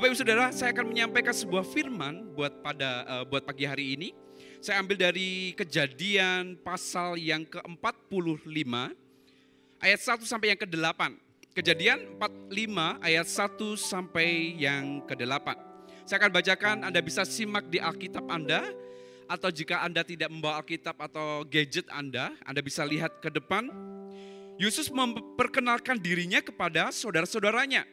Bapak Ibu Saudara, saya akan menyampaikan sebuah firman buat pagi hari ini. Saya ambil dari Kejadian pasal yang ke-45 ayat 1 sampai yang ke-8. Kejadian 45 ayat 1 sampai yang ke-8. Saya akan bacakan, Anda bisa simak di Alkitab Anda, atau jika Anda tidak membawa Alkitab atau gadget Anda bisa lihat ke depan. Yusuf memperkenalkan dirinya kepada saudara-saudaranya.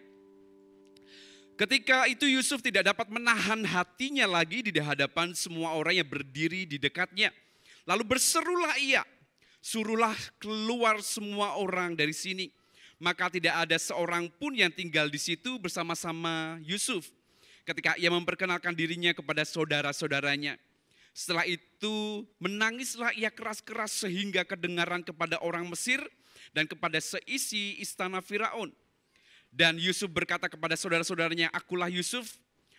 Ketika itu Yusuf tidak dapat menahan hatinya lagi di hadapan semua orang yang berdiri di dekatnya. Lalu berserulah ia, suruhlah keluar semua orang dari sini. Maka tidak ada seorang pun yang tinggal di situ bersama-sama Yusuf. Ketika ia memperkenalkan dirinya kepada saudara-saudaranya. Setelah itu menangislah ia keras-keras sehingga kedengaran kepada orang Mesir dan kepada seisi istana Firaun. Dan Yusuf berkata kepada saudara-saudaranya, akulah Yusuf,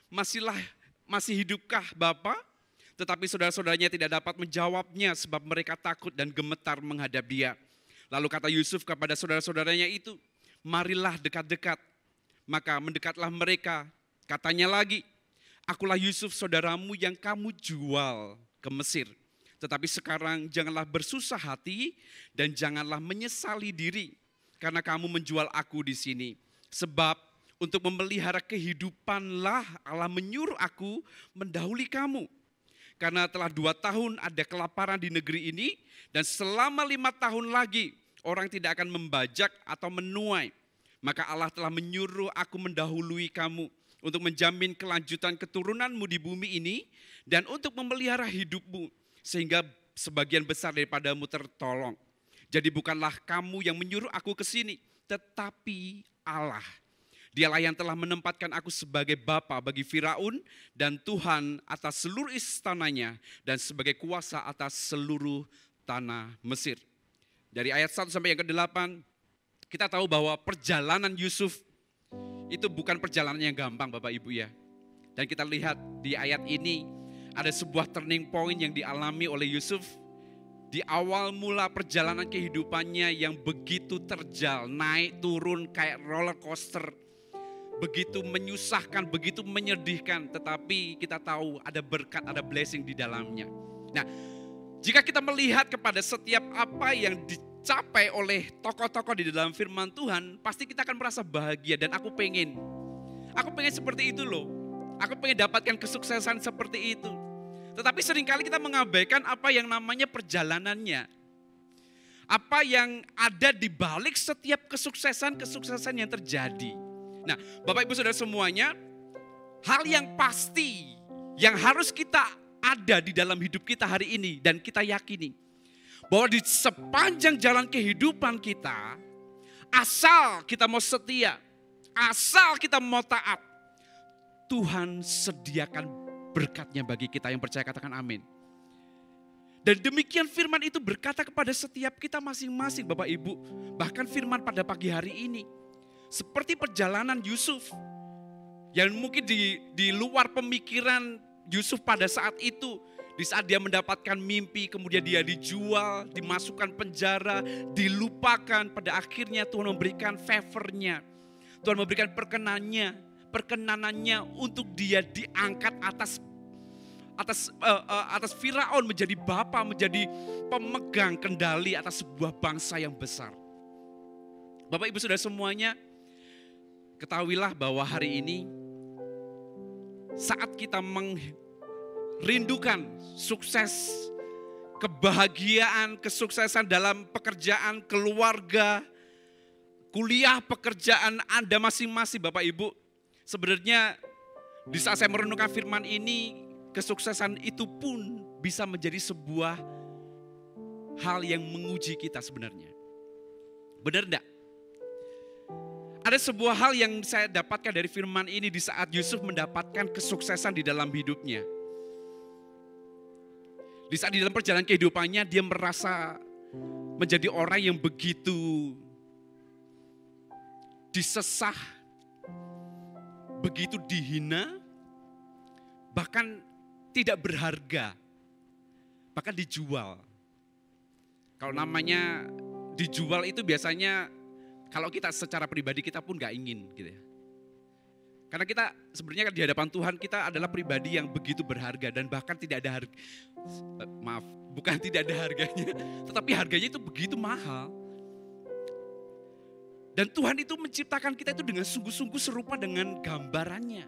masih hidupkah Bapa? Tetapi saudara-saudaranya tidak dapat menjawabnya sebab mereka takut dan gemetar menghadap dia. Lalu kata Yusuf kepada saudara-saudaranya itu, marilah dekat-dekat. Maka mendekatlah mereka, katanya lagi, akulah Yusuf saudaramu yang kamu jual ke Mesir. Tetapi sekarang janganlah bersusah hati dan janganlah menyesali diri karena kamu menjual aku di sini. Sebab untuk memelihara kehidupanlah Allah menyuruh aku mendahului kamu. Karena telah 2 tahun ada kelaparan di negeri ini dan selama 5 tahun lagi orang tidak akan membajak atau menuai. Maka Allah telah menyuruh aku mendahului kamu untuk menjamin kelanjutan keturunanmu di bumi ini dan untuk memelihara hidupmu sehingga sebagian besar daripadamu tertolong. Jadi bukanlah kamu yang menyuruh aku ke sini, tetapi Allah. Dialah yang telah menempatkan aku sebagai bapa bagi Firaun dan Tuhan atas seluruh istananya dan sebagai kuasa atas seluruh tanah Mesir. Dari ayat 1 sampai yang ke-8, kita tahu bahwa perjalanan Yusuf itu bukan perjalanan yang gampang Bapak Ibu ya. Dan kita lihat di ayat ini ada sebuah turning point yang dialami oleh Yusuf. Di awal mula perjalanan kehidupannya yang begitu terjal, naik turun kayak roller coaster. Begitu menyusahkan, begitu menyedihkan. Tetapi kita tahu ada berkat, ada blessing di dalamnya. Nah, jika kita melihat kepada setiap apa yang dicapai oleh tokoh-tokoh di dalam firman Tuhan, pasti kita akan merasa bahagia. Dan aku pengen seperti itu loh. Aku pengen dapatkan kesuksesan seperti itu. Tetapi seringkali kita mengabaikan apa yang namanya perjalanannya. Apa yang ada di balik setiap kesuksesan yang terjadi. Nah, Bapak Ibu Saudara semuanya, hal yang pasti yang harus kita ada di dalam hidup kita hari ini dan kita yakini bahwa di sepanjang jalan kehidupan kita, asal kita mau setia, asal kita mau taat, Tuhan sediakan berkatnya bagi kita yang percaya, katakan amin. Dan demikian firman itu berkata kepada setiap kita masing-masing Bapak Ibu. Bahkan firman pada pagi hari ini. Seperti perjalanan Yusuf. Yang mungkin di luar pemikiran Yusuf pada saat itu. Di saat dia mendapatkan mimpi, kemudian dia dijual, dimasukkan penjara, dilupakan. Pada akhirnya Tuhan memberikan favor-nya. Tuhan memberikan perkenanannya untuk dia diangkat atas Firaun menjadi bapa, menjadi pemegang kendali atas sebuah bangsa yang besar. Bapak Ibu Saudara semuanya, ketahuilah bahwa hari ini saat kita merindukan sukses, kebahagiaan, kesuksesan dalam pekerjaan, keluarga, kuliah, pekerjaan Anda masing-masing Bapak Ibu. Sebenarnya di saat saya merenungkan firman ini, kesuksesan itu pun bisa menjadi sebuah hal yang menguji kita sebenarnya. Benar enggak? Ada sebuah hal yang saya dapatkan dari firman ini di saat Yusuf mendapatkan kesuksesan di dalam hidupnya. Di saat di dalam perjalanan kehidupannya dia merasa menjadi orang yang begitu disesah, begitu dihina, bahkan tidak berharga, bahkan dijual. Kalau namanya dijual itu biasanya kalau kita secara pribadi kita pun gak ingin gitu ya. Karena kita sebenarnya di hadapan Tuhan kita adalah pribadi yang begitu berharga dan bahkan tidak ada harga, bukan tidak ada harganya, tetapi harganya itu begitu mahal. Dan Tuhan itu menciptakan kita itu dengan sungguh-sungguh serupa dengan gambarannya.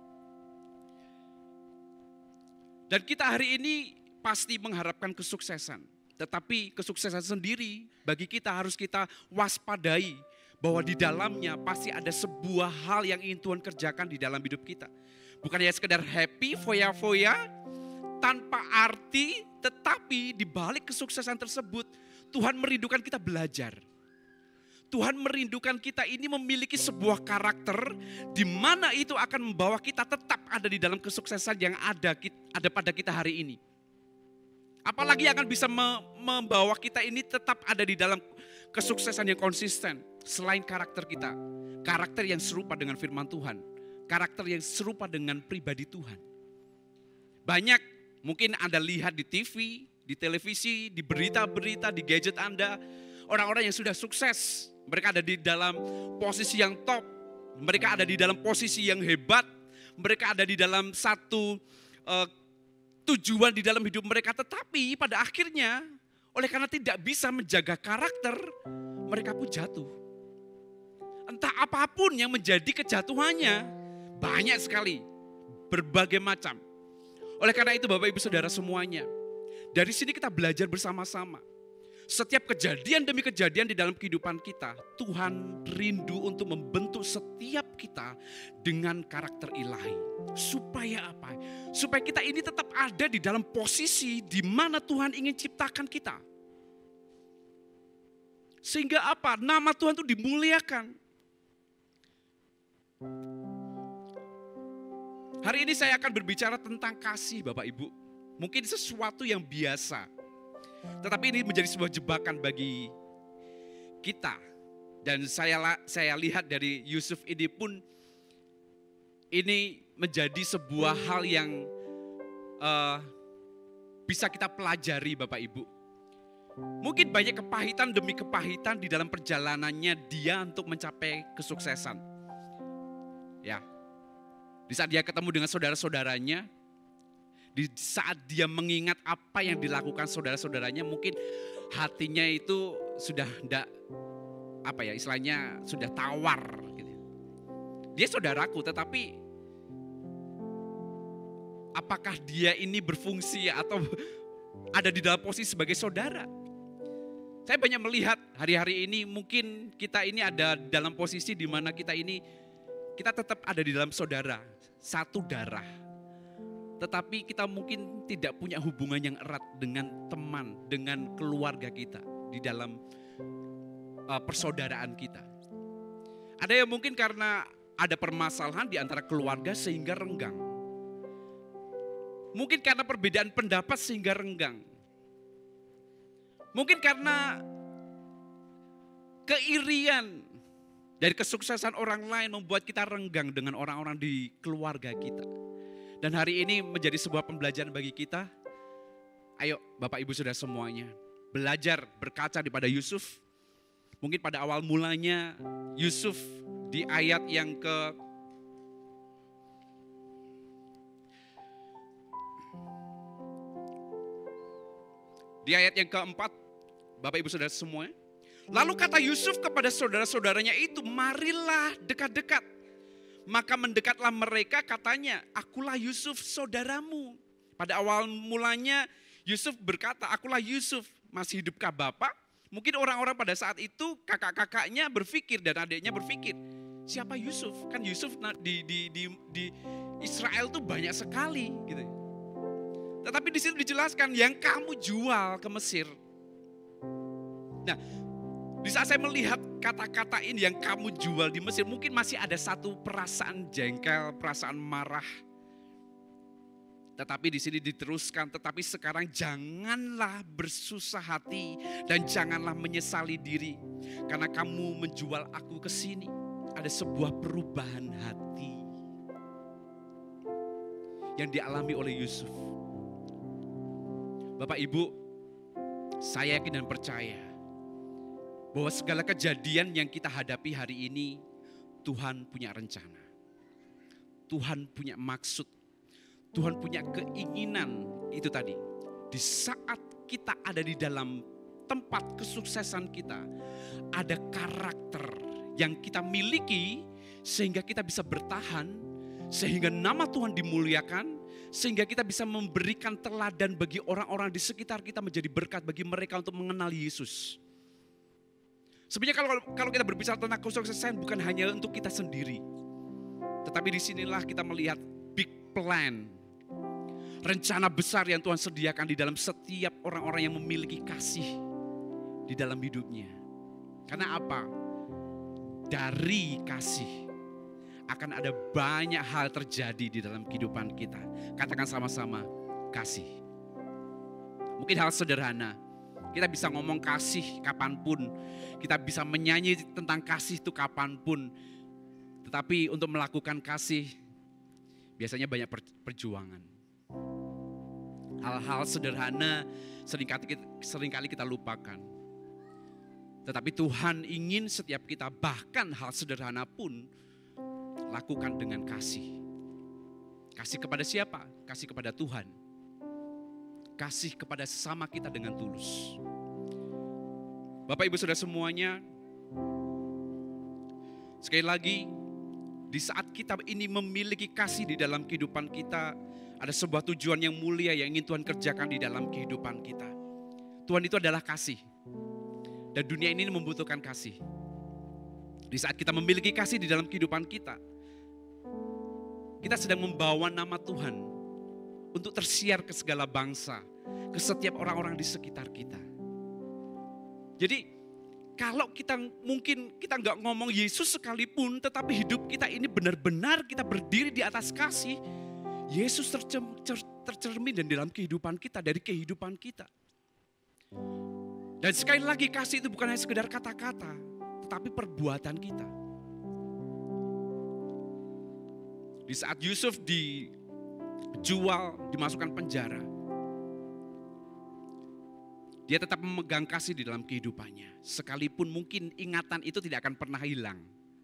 Dan kita hari ini pasti mengharapkan kesuksesan. Tetapi kesuksesan sendiri bagi kita harus kita waspadai bahwa di dalamnya pasti ada sebuah hal yang ingin Tuhan kerjakan di dalam hidup kita. Bukan hanya sekedar happy, foya-foya, tanpa arti, tetapi di balik kesuksesan tersebut Tuhan merindukan kita belajar. Tuhan merindukan kita ini memiliki sebuah karakter di mana itu akan membawa kita tetap ada di dalam kesuksesan yang ada pada kita hari ini. Apalagi yang akan bisa membawa kita ini tetap ada di dalam kesuksesan yang konsisten selain karakter kita. Karakter yang serupa dengan firman Tuhan. Karakter yang serupa dengan pribadi Tuhan. Banyak mungkin Anda lihat di TV, di televisi, di berita-berita, di gadget Anda. Orang-orang yang sudah sukses. Mereka ada di dalam posisi yang top. Mereka ada di dalam posisi yang hebat. Mereka ada di dalam satu tujuan di dalam hidup mereka. Tetapi pada akhirnya oleh karena tidak bisa menjaga karakter, mereka pun jatuh. Entah apapun yang menjadi kejatuhannya, banyak sekali, berbagai macam. Oleh karena itu Bapak Ibu Saudara semuanya, dari sini kita belajar bersama-sama. Setiap kejadian demi kejadian di dalam kehidupan kita, Tuhan rindu untuk membentuk setiap kita dengan karakter ilahi. Supaya apa? Supaya kita ini tetap ada di dalam posisi di mana Tuhan ingin ciptakan kita. Sehingga apa? Nama Tuhan itu dimuliakan. Hari ini saya akan berbicara tentang kasih Bapak Ibu. Mungkin sesuatu yang biasa. Tetapi ini menjadi sebuah jebakan bagi kita. Dan saya lihat dari Yusuf ini pun, ini menjadi sebuah hal yang bisa kita pelajari Bapak Ibu. Mungkin banyak kepahitan demi kepahitan di dalam perjalanannya dia untuk mencapai kesuksesan. Ya, di saat dia ketemu dengan saudara-saudaranya, di saat dia mengingat apa yang dilakukan saudara-saudaranya, mungkin hatinya itu sudah tidak, istilahnya sudah tawar. Gitu. Dia saudaraku, tetapi apakah dia ini berfungsi atau ada di dalam posisi sebagai saudara? Saya banyak melihat hari-hari ini mungkin kita ini ada dalam posisi di mana kita tetap ada di dalam saudara, satu darah. Tetapi kita mungkin tidak punya hubungan yang erat dengan teman, dengan keluarga kita di dalam persaudaraan kita. Ada yang mungkin karena ada permasalahan di antara keluarga sehingga renggang. Mungkin karena perbedaan pendapat sehingga renggang. Mungkin karena keirian dari kesuksesan orang lain membuat kita renggang dengan orang-orang di keluarga kita. Dan hari ini menjadi sebuah pembelajaran bagi kita. Ayo Bapak Ibu Saudara semuanya, belajar berkaca daripada Yusuf. Mungkin pada awal mulanya Yusuf di ayat yang keempat, Bapak Ibu Saudara semua. Lalu kata Yusuf kepada saudara-saudaranya itu, marilah dekat-dekat. Maka mendekatlah mereka, katanya, akulah Yusuf saudaramu. Pada awal mulanya Yusuf berkata, akulah Yusuf, masih hidupkah Bapak? Mungkin orang-orang pada saat itu kakak-kakaknya berpikir dan adiknya berpikir, siapa Yusuf? Kan Yusuf di Israel tuh banyak sekali gitu. Tetapi di situ dijelaskan yang kamu jual ke Mesir. Nah, di saat saya melihat kata-kata ini yang kamu jual di Mesir, mungkin masih ada satu perasaan jengkel, perasaan marah. Tetapi di sini diteruskan, tetapi sekarang janganlah bersusah hati dan janganlah menyesali diri. Karena kamu menjual aku ke sini. Ada sebuah perubahan hati yang dialami oleh Yusuf. Bapak Ibu, saya yakin dan percaya bahwa segala kejadian yang kita hadapi hari ini, Tuhan punya rencana. Tuhan punya maksud, Tuhan punya keinginan itu tadi. Di saat kita ada di dalam tempat kesuksesan kita, ada karakter yang kita miliki sehingga kita bisa bertahan, sehingga nama Tuhan dimuliakan, sehingga kita bisa memberikan teladan bagi orang-orang di sekitar kita, menjadi berkat bagi mereka untuk mengenal Yesus. Sebenarnya kalau kita berbicara tentang kesuksesan bukan hanya untuk kita sendiri. Tetapi disinilah kita melihat big plan. Rencana besar yang Tuhan sediakan di dalam setiap orang-orang yang memiliki kasih di dalam hidupnya. Karena apa? Dari kasih akan ada banyak hal terjadi di dalam kehidupan kita. Katakan sama-sama, kasih. Mungkin hal sederhana. Kita bisa ngomong kasih kapanpun. Kita bisa menyanyi tentang kasih itu kapanpun. Tetapi untuk melakukan kasih, biasanya banyak perjuangan. Hal-hal sederhana seringkali kita lupakan. Tetapi Tuhan ingin setiap kita, bahkan hal sederhana pun, lakukan dengan kasih. Kasih kepada siapa? Kasih kepada Tuhan. Kasih kepada sesama kita dengan tulus. Bapak Ibu Saudara semuanya, sekali lagi, di saat kita ini memiliki kasih di dalam kehidupan kita, ada sebuah tujuan yang mulia yang ingin Tuhan kerjakan di dalam kehidupan kita. Tuhan itu adalah kasih. Dan dunia ini membutuhkan kasih. Di saat kita memiliki kasih di dalam kehidupan kita, kita sedang membawa nama Tuhan untuk tersiar ke segala bangsa, ke setiap orang-orang di sekitar kita. Jadi kalau mungkin kita nggak ngomong Yesus sekalipun, tetapi hidup kita ini benar-benar kita berdiri di atas kasih, Yesus tercermin dan dalam kehidupan kita, dari kehidupan kita. Dan sekali lagi kasih itu bukan hanya sekedar kata-kata, tetapi perbuatan kita. Di saat Yusuf dijual, dimasukkan penjara, dia tetap memegang kasih di dalam kehidupannya. Sekalipun mungkin ingatan itu tidak akan pernah hilang.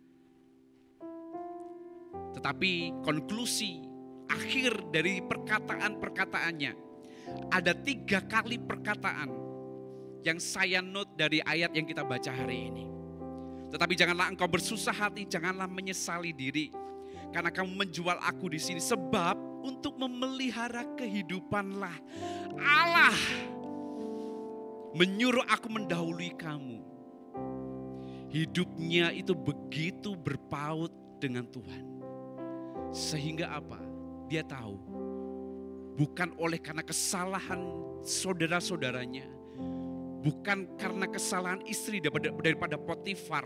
Tetapi konklusi akhir dari perkataan-perkataannya, ada 3 kali perkataan yang saya note dari ayat yang kita baca hari ini. Tetapi janganlah engkau bersusah hati, janganlah menyesali diri, karena kamu menjual aku di sini, sebab untuk memelihara kehidupanlah Allah menyuruh aku mendahului kamu. Hidupnya itu begitu berpaut dengan Tuhan. Sehingga apa? Dia tahu bukan oleh karena kesalahan saudara-saudaranya, bukan karena kesalahan istri daripada Potifar,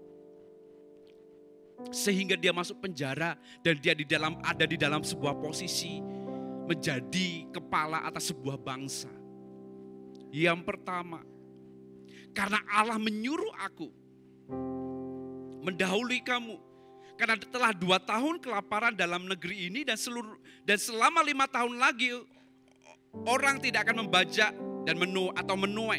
sehingga dia masuk penjara dan dia ada di dalam sebuah posisi menjadi kepala atas sebuah bangsa. Yang pertama, karena Allah menyuruh aku mendahului kamu. Karena telah 2 tahun kelaparan dalam negeri ini dan selama 5 tahun lagi orang tidak akan membajak dan menuai.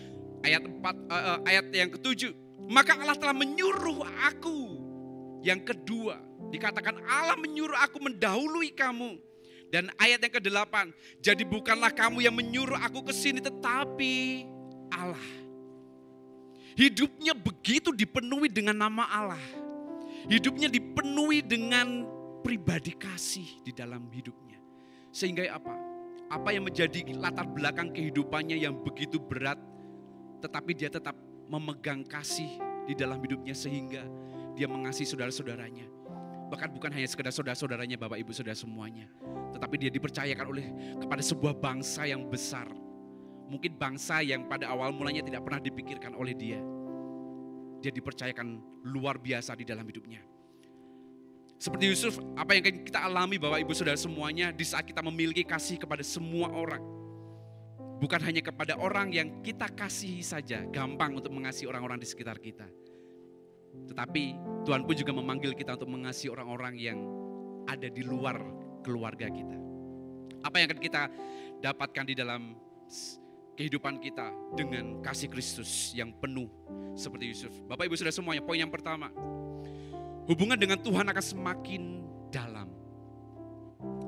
Ayat yang ke-7, maka Allah telah menyuruh aku. Yang kedua, dikatakan Allah menyuruh aku mendahului kamu. Dan ayat yang ke-8, jadi bukanlah kamu yang menyuruh aku ke sini, tetapi Allah. Hidupnya begitu dipenuhi dengan nama Allah. Hidupnya dipenuhi dengan pribadi kasih di dalam hidupnya. Sehingga apa? Apa yang menjadi latar belakang kehidupannya yang begitu berat, tetapi dia tetap memegang kasih di dalam hidupnya sehingga dia mengasihi saudara-saudaranya. Bahkan bukan hanya sekedar saudara-saudaranya, Bapak Ibu Saudara semuanya, tetapi dia dipercayakan kepada sebuah bangsa yang besar. Mungkin bangsa yang pada awal mulanya tidak pernah dipikirkan oleh dia. Dia dipercayakan luar biasa di dalam hidupnya. Seperti Yusuf, apa yang kita alami Bapak Ibu Saudara semuanya di saat kita memiliki kasih kepada semua orang. Bukan hanya kepada orang yang kita kasihi saja, gampang untuk mengasihi orang-orang di sekitar kita. Tetapi Tuhan pun juga memanggil kita untuk mengasihi orang-orang yang ada di luar keluarga kita. Apa yang akan kita dapatkan di dalam kehidupan kita dengan kasih Kristus yang penuh seperti Yusuf. Bapak Ibu Saudara semuanya, poin yang pertama, hubungan dengan Tuhan akan semakin dalam.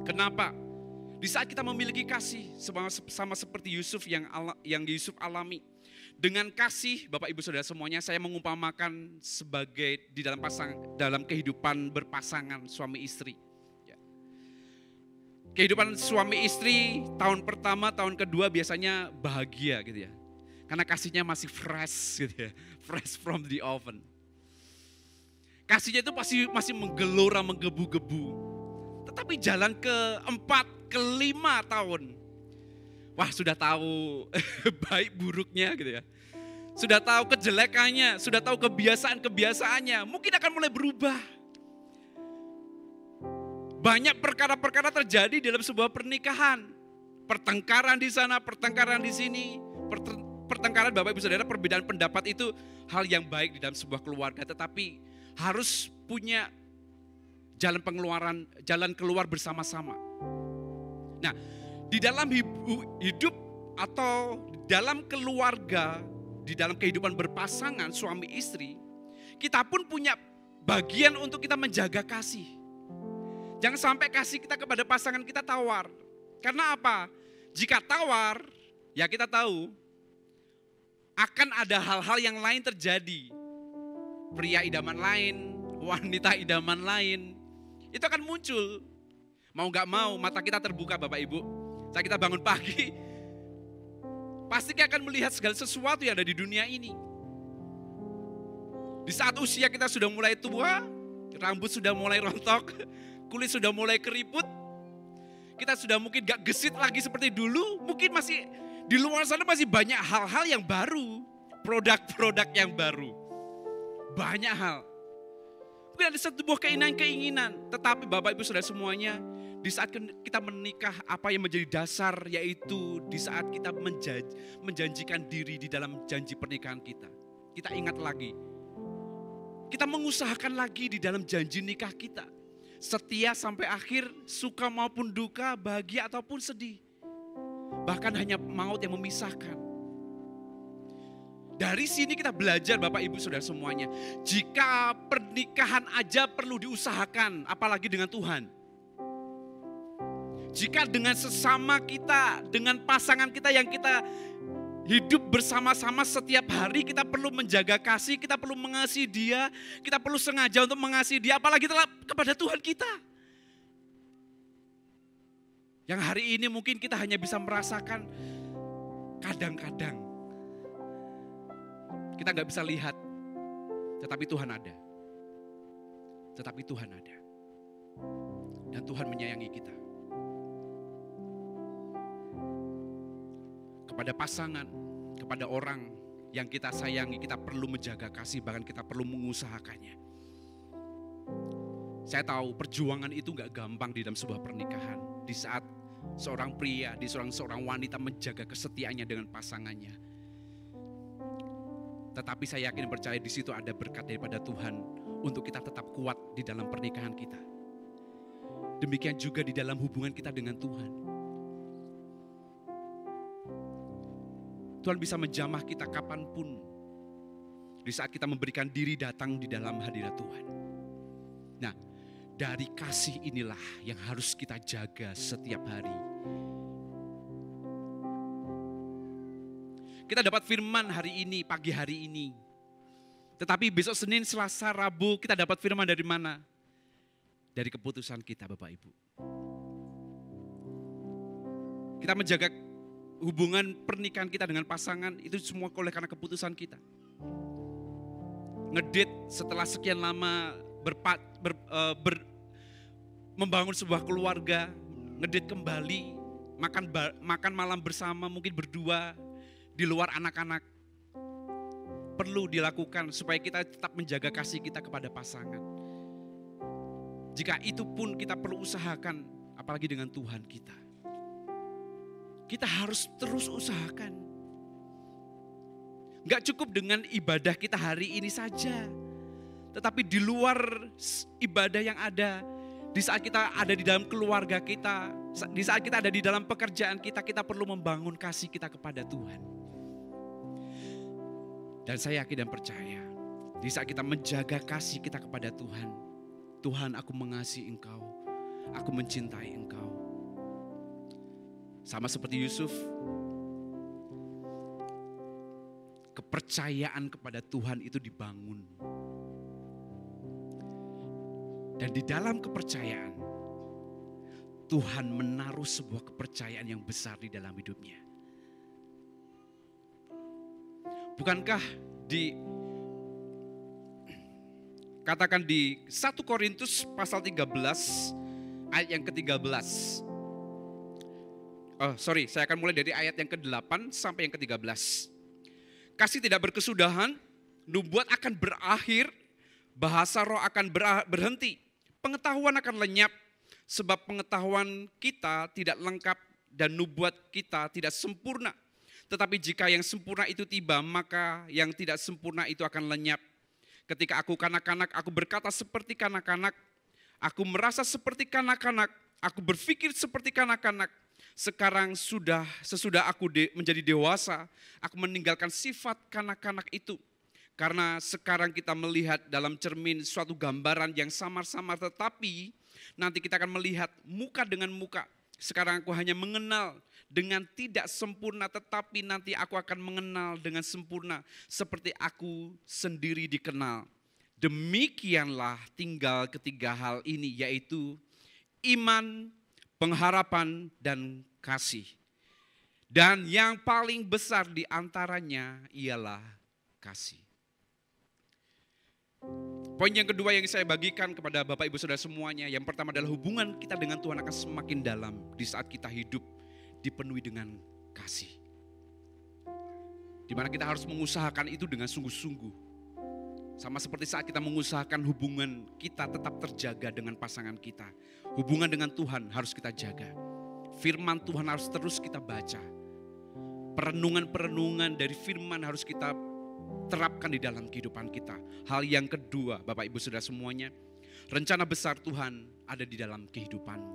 Kenapa? Di saat kita memiliki kasih sama seperti Yusuf yang Yusuf alami. Dengan kasih, Bapak Ibu Saudara semuanya, saya mengumpamakan sebagai di dalam kehidupan berpasangan suami istri. Ya. Kehidupan suami istri tahun pertama, tahun kedua biasanya bahagia gitu ya. Karena kasihnya masih fresh gitu ya, fresh from the oven. Kasihnya itu masih menggelora, menggebu-gebu. Tetapi jalan ke-4, ke-5 tahun, wah sudah tahu baik buruknya gitu ya. Sudah tahu kejelekannya, sudah tahu kebiasaan-kebiasaannya. Mungkin akan mulai berubah. Banyak perkara-perkara terjadi dalam sebuah pernikahan. Pertengkaran di sana, pertengkaran di sini. Pertengkaran Bapak Ibu Saudara, perbedaan pendapat itu hal yang baik di dalam sebuah keluarga. Tetapi harus punya jalan keluar bersama-sama. Nah, di dalam hidup atau dalam keluarga, di dalam kehidupan berpasangan suami istri, kita pun punya bagian untuk kita menjaga kasih. Jangan sampai kasih kita kepada pasangan kita tawar. Karena apa? Jika tawar, ya kita tahu akan ada hal-hal yang lain terjadi. Pria idaman lain, wanita idaman lain, itu akan muncul. Mau gak mau mata kita terbuka Bapak Ibu. Saat kita bangun pagi, pasti kita akan melihat segala sesuatu yang ada di dunia ini. Di saat usia kita sudah mulai tua, rambut sudah mulai rontok, kulit sudah mulai keriput, kita sudah mungkin gak gesit lagi seperti dulu, mungkin masih di luar sana masih banyak hal-hal yang baru, produk-produk yang baru. Banyak hal. Mungkin ada sebuah keinginan, tetapi Bapak Ibu Saudara semuanya, di saat kita menikah, apa yang menjadi dasar yaitu di saat kita menjanjikan diri di dalam janji pernikahan kita. Kita ingat lagi, kita mengusahakan lagi di dalam janji nikah kita. Setia sampai akhir, suka maupun duka, bahagia ataupun sedih. Bahkan hanya maut yang memisahkan. Dari sini kita belajar Bapak Ibu Saudara semuanya. Jika pernikahan aja perlu diusahakan, apalagi dengan Tuhan. Jika dengan sesama kita, dengan pasangan kita yang kita hidup bersama-sama setiap hari, kita perlu menjaga kasih, kita perlu mengasihi dia, kita perlu sengaja untuk mengasihi dia, apalagi kepada Tuhan kita. Yang hari ini mungkin kita hanya bisa merasakan kadang-kadang. Kita gak bisa lihat, tetapi Tuhan ada. Tetapi Tuhan ada. Dan Tuhan menyayangi kita. Kepada pasangan, kepada orang yang kita sayangi, kita perlu menjaga kasih, bahkan kita perlu mengusahakannya. Saya tahu perjuangan itu gak gampang di dalam sebuah pernikahan. Di saat seorang pria, seorang wanita menjaga kesetiaannya dengan pasangannya. Tetapi saya yakin percaya di situ ada berkat daripada Tuhan untuk kita tetap kuat di dalam pernikahan kita. Demikian juga di dalam hubungan kita dengan Tuhan. Tuhan bisa menjamah kita kapanpun. Di saat kita memberikan diri datang di dalam hadirat Tuhan. Nah, dari kasih inilah yang harus kita jaga setiap hari. Kita dapat firman hari ini, pagi hari ini. Tetapi besok Senin, Selasa, Rabu kita dapat firman dari mana? Dari keputusan kita Bapak Ibu. Kita menjaga hubungan pernikahan kita dengan pasangan itu semua oleh karena keputusan kita. Ngedit setelah sekian lama membangun sebuah keluarga, ngedit kembali, makan malam bersama, mungkin berdua, di luar anak-anak. Perlu dilakukan supaya kita tetap menjaga kasih kita kepada pasangan. Jika itu pun kita perlu usahakan, apalagi dengan Tuhan kita. Kita harus terus usahakan. Gak cukup dengan ibadah kita hari ini saja. Tetapi di luar ibadah yang ada, di saat kita ada di dalam keluarga kita, di saat kita ada di dalam pekerjaan kita, kita perlu membangun kasih kita kepada Tuhan. Dan saya yakin dan percaya, di saat kita menjaga kasih kita kepada Tuhan, Tuhan, aku mengasihi Engkau, aku mencintai Engkau. Sama seperti Yusuf, kepercayaan kepada Tuhan itu dibangun. Dan di dalam kepercayaan, Tuhan menaruh sebuah kepercayaan yang besar di dalam hidupnya. Bukankah katakan di 1 Korintus pasal 13 ayat yang ke-13. Saya akan mulai dari ayat yang ke-8 sampai yang ke-13. Kasih tidak berkesudahan, nubuat akan berakhir, bahasa roh akan berhenti, pengetahuan akan lenyap, sebab pengetahuan kita tidak lengkap dan nubuat kita tidak sempurna. Tetapi jika yang sempurna itu tiba, maka yang tidak sempurna itu akan lenyap. Ketika aku kanak-kanak, aku berkata seperti kanak-kanak. Aku merasa seperti kanak-kanak. Aku berpikir seperti kanak-kanak. Sekarang sesudah aku menjadi dewasa, aku meninggalkan sifat kanak-kanak itu. Karena sekarang kita melihat dalam cermin suatu gambaran yang samar-samar, tetapi nanti kita akan melihat muka dengan muka. Sekarang aku hanya mengenal dengan tidak sempurna, tetapi nanti aku akan mengenal dengan sempurna seperti aku sendiri dikenal. Demikianlah tinggal ketiga hal ini, yaitu iman, pengharapan, dan kasih. Dan yang paling besar di antaranya ialah kasih. Poin yang kedua yang saya bagikan kepada Bapak Ibu Saudara semuanya, yang pertama adalah hubungan kita dengan Tuhan akan semakin dalam di saat kita hidup dipenuhi dengan kasih. Di mana kita harus mengusahakan itu dengan sungguh-sungguh. Sama seperti saat kita mengusahakan hubungan kita tetap terjaga dengan pasangan kita. Hubungan dengan Tuhan harus kita jaga. Firman Tuhan harus terus kita baca. Perenungan-perenungan dari firman harus kita terapkan di dalam kehidupan kita. Hal yang kedua, Bapak Ibu Saudara semuanya, rencana besar Tuhan ada di dalam kehidupanmu.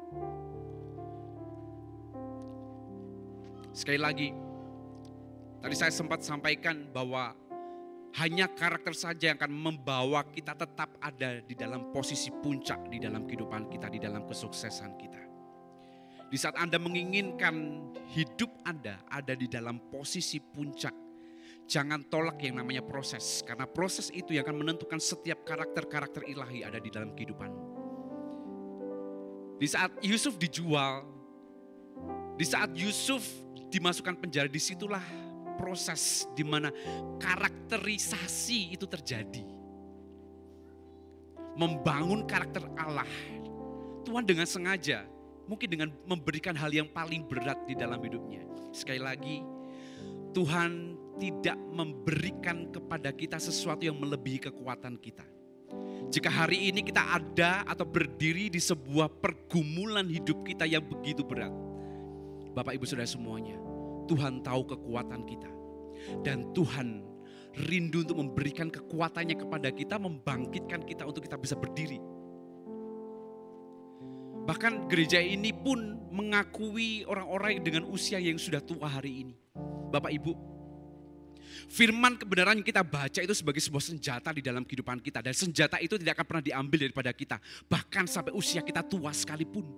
Sekali lagi, tadi saya sempat sampaikan bahwa hanya karakter saja yang akan membawa kita tetap ada di dalam posisi puncak di dalam kehidupan kita, di dalam kesuksesan kita. Di saat Anda menginginkan hidup Anda ada di dalam posisi puncak, jangan tolak yang namanya proses. Karena proses itu yang akan menentukan setiap karakter-karakter ilahi ada di dalam kehidupanmu. Di saat Yusuf dijual, di saat Yusuf dimasukkan penjara, disitulah proses di mana karakterisasi itu terjadi. Membangun karakter Allah. Tuhan dengan sengaja, mungkin dengan memberikan hal yang paling berat di dalam hidupnya. Sekali lagi, Tuhan tidak memberikan kepada kita sesuatu yang melebihi kekuatan kita. Jika hari ini kita ada atau berdiri di sebuah pergumulan hidup kita yang begitu berat, Bapak Ibu Saudara semuanya, Tuhan tahu kekuatan kita. Dan Tuhan rindu untuk memberikan kekuatannya kepada kita, membangkitkan kita untuk kita bisa berdiri. Bahkan gereja ini pun mengakui orang-orang dengan usia yang sudah tua hari ini. Bapak Ibu, firman kebenaran yang kita baca itu sebagai sebuah senjata di dalam kehidupan kita. Dan senjata itu tidak akan pernah diambil daripada kita. Bahkan sampai usia kita tua sekalipun.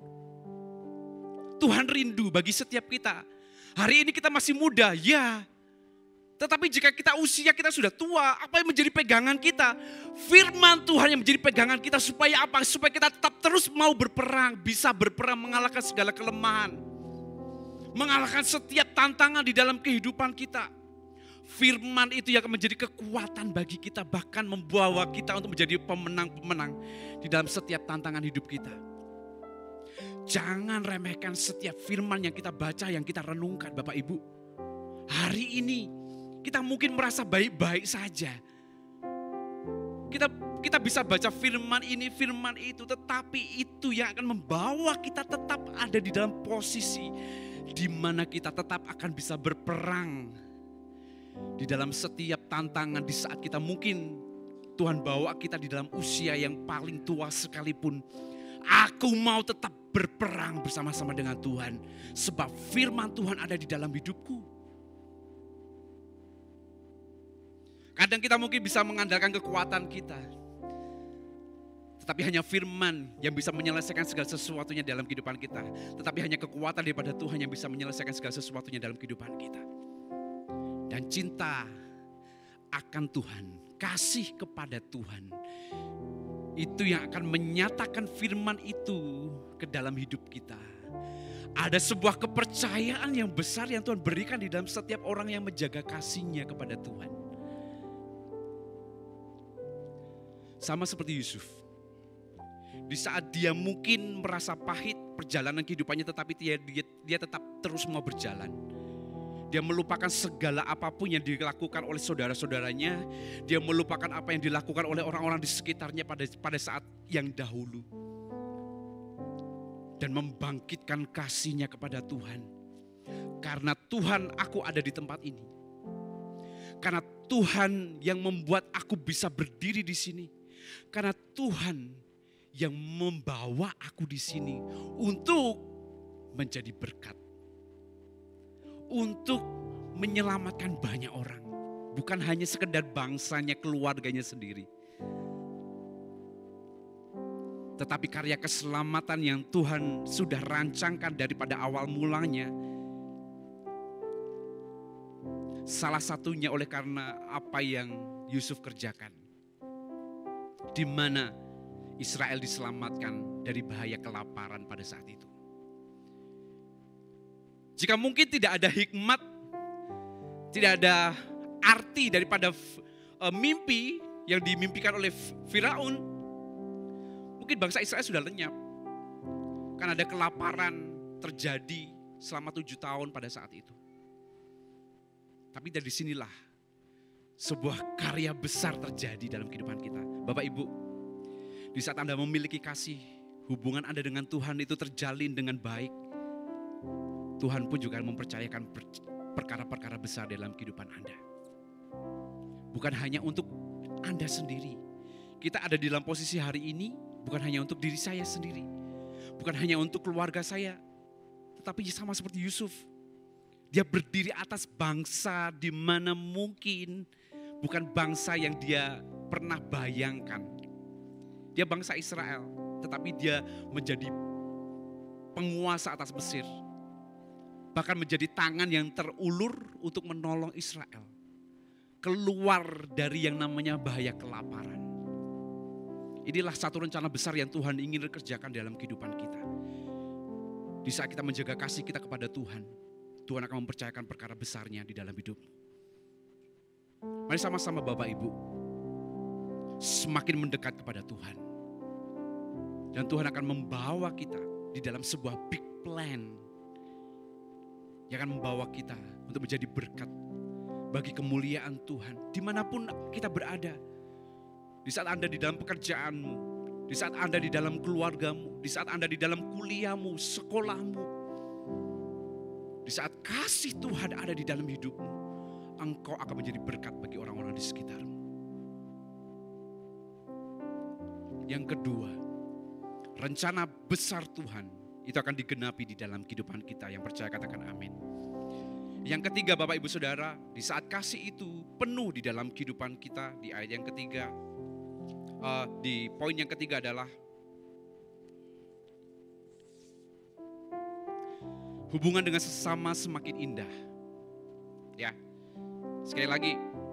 Tuhan rindu bagi setiap kita. Hari ini kita masih muda, ya. Tetapi jika usia kita sudah tua, apa yang menjadi pegangan kita? Firman Tuhan yang menjadi pegangan kita supaya apa? Supaya kita tetap terus mau berperang, bisa berperang mengalahkan segala kelemahan. Mengalahkan setiap tantangan di dalam kehidupan kita. Firman itu yang akan menjadi kekuatan bagi kita, bahkan membawa kita untuk menjadi pemenang-pemenang di dalam setiap tantangan hidup kita. Jangan remehkan setiap firman yang kita baca, yang kita renungkan, Bapak Ibu. Hari ini kita mungkin merasa baik-baik saja. Kita bisa baca firman ini, firman itu, tetapi itu yang akan membawa kita tetap ada di dalam posisi di mana kita tetap akan bisa berperang di dalam setiap tantangan. Di saat kita mungkin Tuhan bawa kita di dalam usia yang paling tua sekalipun, aku mau tetap berperang bersama-sama dengan Tuhan, sebab firman Tuhan ada di dalam hidupku. Kadang kita mungkin bisa mengandalkan kekuatan kita, Tetapi hanya firman yang bisa menyelesaikan segala sesuatunya dalam kehidupan kita. Tetapi hanya kekuatan daripada Tuhan yang bisa menyelesaikan segala sesuatunya dalam kehidupan kita. Dan cinta akan Tuhan, kasih kepada Tuhan, itu yang akan menyatakan firman itu ke dalam hidup kita. Ada sebuah kepercayaan yang besar yang Tuhan berikan di dalam setiap orang yang menjaga kasihnya kepada Tuhan. Sama seperti Yusuf. Di saat dia mungkin merasa pahit perjalanan kehidupannya, tetapi dia tetap terus mau berjalan. Dia melupakan segala apapun yang dilakukan oleh saudara-saudaranya. Dia melupakan apa yang dilakukan oleh orang-orang di sekitarnya pada saat yang dahulu. Dan membangkitkan kasihnya kepada Tuhan. Karena Tuhan, aku ada di tempat ini. Karena Tuhan yang membuat aku bisa berdiri di sini. Karena Tuhan yang membawa aku di sini untuk menjadi berkat. Untuk menyelamatkan banyak orang. Bukan hanya sekedar bangsanya, keluarganya sendiri. Tetapi karya keselamatan yang Tuhan sudah rancangkan daripada awal mulanya. Salah satunya oleh karena apa yang Yusuf kerjakan. Di mana Israel diselamatkan dari bahaya kelaparan pada saat itu. Jika mungkin tidak ada hikmat, tidak ada arti daripada mimpi yang dimimpikan oleh Firaun, mungkin bangsa Israel sudah lenyap. Karena ada kelaparan terjadi selama 7 tahun pada saat itu. Tapi dari sinilah sebuah karya besar terjadi dalam kehidupan kita. Bapak Ibu, di saat Anda memiliki kasih, hubungan Anda dengan Tuhan itu terjalin dengan baik. Tuhan pun juga mempercayakan perkara-perkara besar dalam kehidupan Anda. Bukan hanya untuk Anda sendiri. Kita ada di dalam posisi hari ini bukan hanya untuk diri saya sendiri. Bukan hanya untuk keluarga saya. Tetapi sama seperti Yusuf. Dia berdiri atas bangsa di mana mungkin bukan bangsa yang dia pernah bayangkan. Dia bangsa Israel, tetapi dia menjadi penguasa atas Mesir. Bahkan menjadi tangan yang terulur untuk menolong Israel. Keluar dari yang namanya bahaya kelaparan. Inilah satu rencana besar yang Tuhan ingin kerjakan dalam kehidupan kita. Di saat kita menjaga kasih kita kepada Tuhan, Tuhan akan mempercayakan perkara besarnya di dalam hidupmu. Mari sama-sama Bapak Ibu, semakin mendekat kepada Tuhan. Dan Tuhan akan membawa kita di dalam sebuah big plan. Yang akan membawa kita untuk menjadi berkat bagi kemuliaan Tuhan. Dimanapun kita berada. Di saat Anda di dalam pekerjaanmu. Di saat Anda di dalam keluargamu. Di saat Anda di dalam kuliahmu, sekolahmu. Di saat kasih Tuhan ada di dalam hidupmu. Engkau akan menjadi berkat bagi orang-orang di sekitarmu. Yang kedua, rencana besar Tuhan itu akan digenapi di dalam kehidupan kita. Yang percaya katakan amin. Yang ketiga Bapak Ibu Saudara, di saat kasih itu penuh di dalam kehidupan kita, di ayat yang ketiga, di poin yang ketiga adalah hubungan dengan sesama semakin indah. Ya, sekali lagi,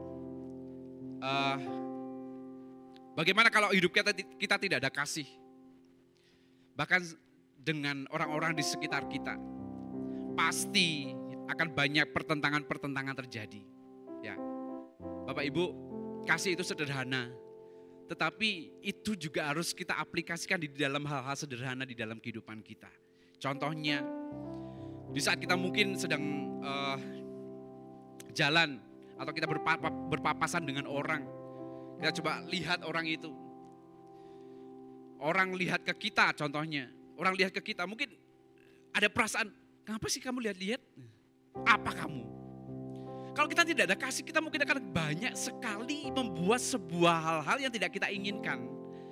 bagaimana kalau hidup kita tidak ada kasih? Bahkan dengan orang-orang di sekitar kita, pasti akan banyak pertentangan-pertentangan terjadi. Ya, Bapak Ibu, kasih itu sederhana, tetapi itu juga harus kita aplikasikan di dalam hal-hal sederhana di dalam kehidupan kita. Contohnya, di saat kita mungkin sedang jalan atau kita berpapasan dengan orang, kita coba lihat orang itu. Orang lihat ke kita contohnya, orang lihat ke kita mungkin ada perasaan, kenapa sih kamu lihat-lihat? Apa kamu? Kalau kita tidak ada kasih, kita mungkin akan banyak sekali membuat sebuah hal-hal yang tidak kita inginkan.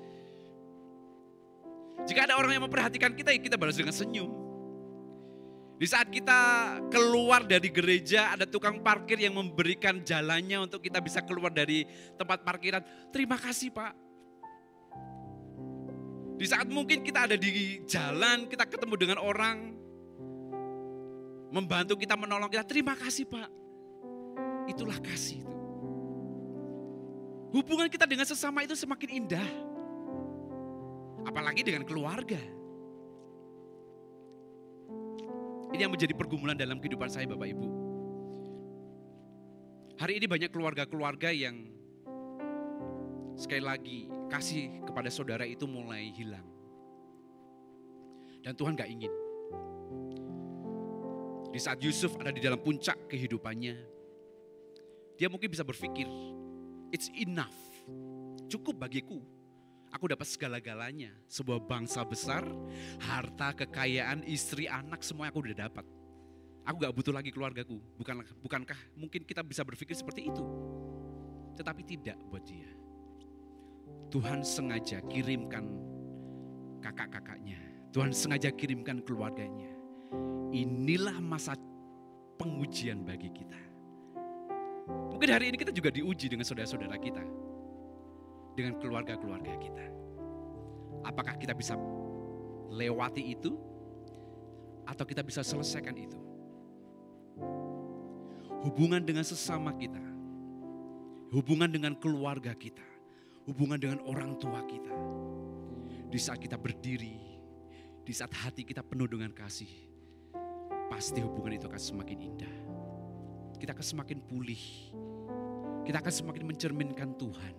Jika ada orang yang memperhatikan kita, ya kita balas dengan senyum. Di saat kita keluar dari gereja, ada tukang parkir yang memberikan jalannya untuk kita bisa keluar dari tempat parkiran. Terima kasih Pak. Di saat mungkin kita ada di jalan, kita ketemu dengan orang, membantu kita, menolong kita, terima kasih Pak. Itulah kasih itu. Hubungan kita dengan sesama itu semakin indah. Apalagi dengan keluarga. Ini yang menjadi pergumulan dalam kehidupan saya Bapak Ibu. Hari ini banyak keluarga-keluarga yang sekali lagi kasih kepada saudara itu mulai hilang. Dan Tuhan gak ingin. Di saat Yusuf ada di dalam puncak kehidupannya, dia mungkin bisa berpikir, it's enough, cukup bagiku. Aku dapat segala-galanya, sebuah bangsa besar, harta, kekayaan, istri, anak, semua aku udah dapat. Aku gak butuh lagi keluargaku. Bukankah mungkin kita bisa berpikir seperti itu? Tetapi tidak buat dia. Tuhan sengaja kirimkan kakak-kakaknya. Tuhan sengaja kirimkan keluarganya. Inilah masa pengujian bagi kita. Mungkin hari ini kita juga diuji dengan saudara-saudara kita. Dengan keluarga-keluarga kita. Apakah kita bisa lewati itu? Atau kita bisa selesaikan itu? Hubungan dengan sesama kita. Hubungan dengan keluarga kita. Hubungan dengan orang tua kita. Di saat kita berdiri, di saat hati kita penuh dengan kasih, pasti hubungan itu akan semakin indah. Kita akan semakin pulih. Kita akan semakin mencerminkan Tuhan.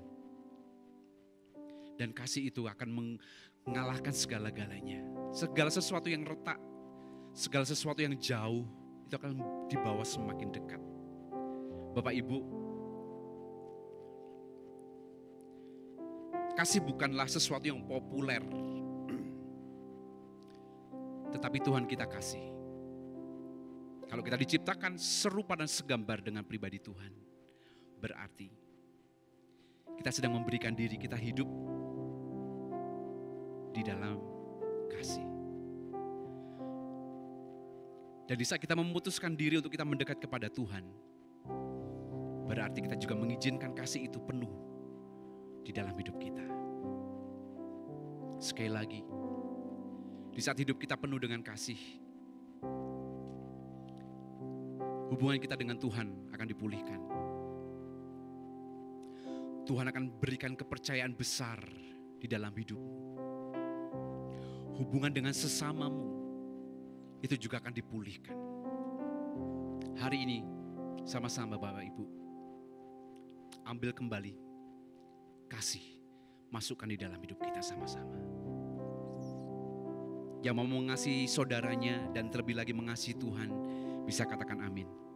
Dan kasih itu akan mengalahkan segala-galanya. Segala sesuatu yang retak, segala sesuatu yang jauh, itu akan dibawa semakin dekat. Bapak Ibu, kasih bukanlah sesuatu yang populer. Tetapi Tuhan kita kasih. Kalau kita diciptakan serupa dan segambar dengan pribadi Tuhan, berarti kita sedang memberikan diri kita hidup di dalam kasih. Dan di saat kita memutuskan diri untuk kita mendekat kepada Tuhan, berarti kita juga mengizinkan kasih itu penuh di dalam hidup kita. Sekali lagi, di saat hidup kita penuh dengan kasih, hubungan kita dengan Tuhan akan dipulihkan. Tuhan akan berikan kepercayaan besar di dalam hidupmu. Hubungan dengan sesamamu itu juga akan dipulihkan. Hari ini sama-sama Bapak Ibu, ambil kembali kasih, masukkan di dalam hidup kita sama-sama. Yang mau mengasihi saudaranya dan terlebih lagi mengasihi Tuhan, bisa katakan amin.